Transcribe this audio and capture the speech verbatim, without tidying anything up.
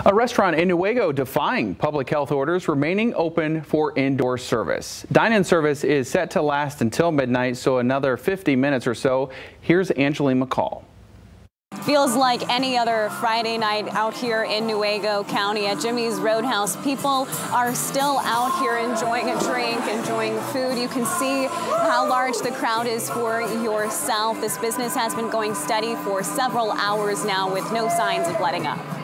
A restaurant in Newaygo defying public health orders, remaining open for indoor service. Dine-in service is set to last until midnight, so another fifty minutes or so. Here's Angeline McCall. Feels like any other Friday night out here in Newaygo County at Jimmy's Roadhouse. People are still out here enjoying a drink, enjoying food. You can see how large the crowd is for yourself. This business has been going steady for several hours now with no signs of letting up.